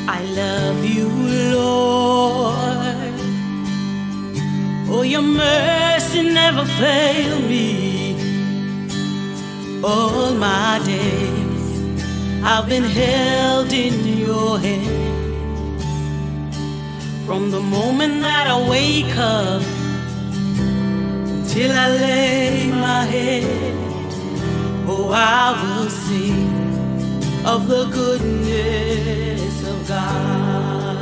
I love you, Lord. Oh, your mercy never failed me. All my days I've been held in your hand. From the moment that I wake up till I lay my head, oh, I will sing of the goodness of God.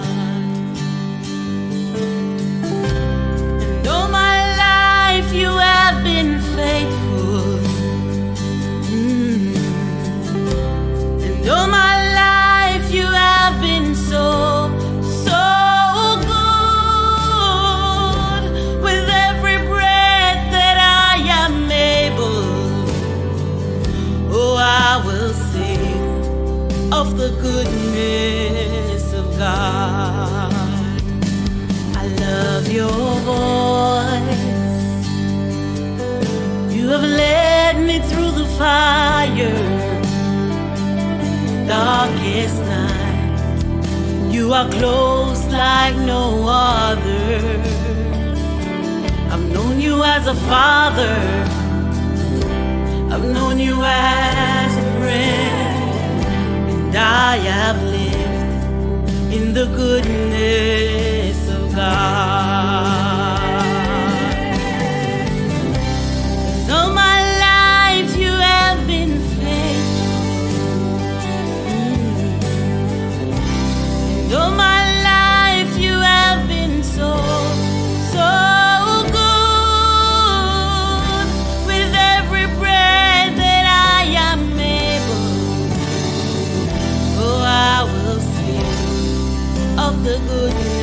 And all my life you have been faithful. And all my life you have been so, so good. With every breath that I am able, oh, I will sing of the goodness of God. I love your voice. You have led me through the fire, darkest night. You are close like no other. I've known you as a father, I've known you as a friend, and I have lived in the goodness of God. And all my life you have been faithful. And all my life you have been so, so good. With every breath that I am able, oh, I will sing of the goodness